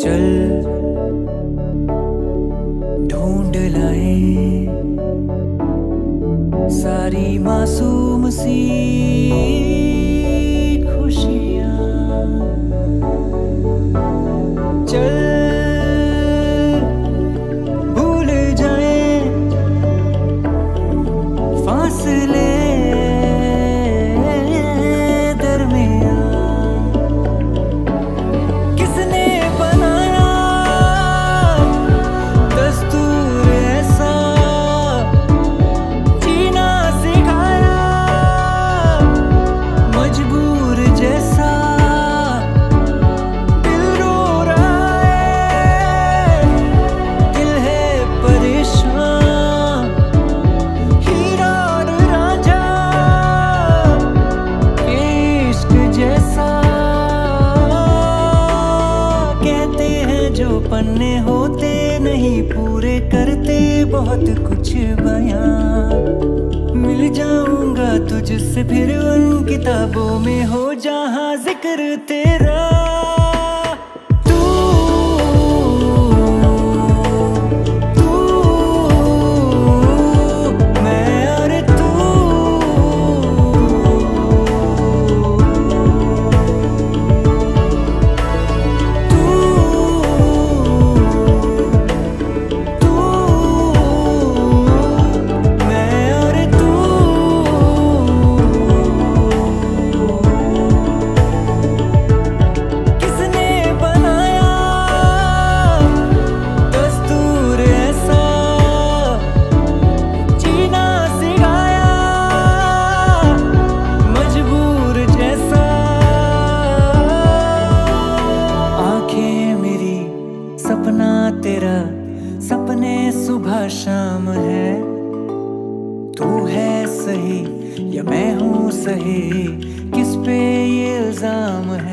चल ढूंढ लाए सारी मासूम सी खुशियाँ। चल भूल जाए फासले जो पन्ने होते नहीं पूरे करते बहुत कुछ बयां। मिल जाऊंगा तुझसे फिर उन किताबों में हो जहां जिक्र तेरा। सपना तेरा सपने सुबह शाम है। तू है सही या मैं हूँ सही, किस पे ये इल्जाम है।